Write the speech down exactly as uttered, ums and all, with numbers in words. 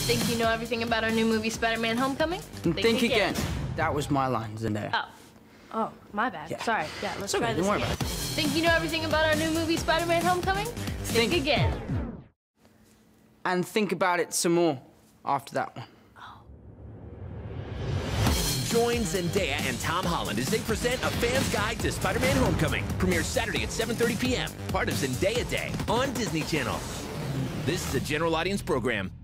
Think you know everything about our new movie, Spider-Man: Homecoming? Think, Think again. again. That was my line, Zendaya. Oh. Oh, my bad. Yeah. Sorry. Yeah, let's okay, try this don't worry again. about it. Think you know everything about our new movie, Spider-Man: Homecoming? Think, Think again. And think about it some more after that one. Join Zendaya and Tom Holland as they present A Fan's Guide to Spider-Man: Homecoming. Premieres Saturday at seven thirty p m Part of Zendaya Day on Disney Channel. This is a general audience program.